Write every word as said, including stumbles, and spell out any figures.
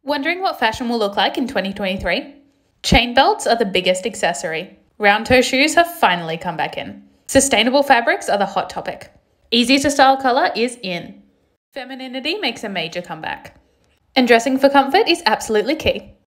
Wondering what fashion will look like in twenty twenty-three? Chain belts are the biggest accessory. Round toe shoes have finally come back in. Sustainable fabrics are the hot topic. Easy to style colour is in. Femininity makes a major comeback. And dressing for comfort is absolutely key.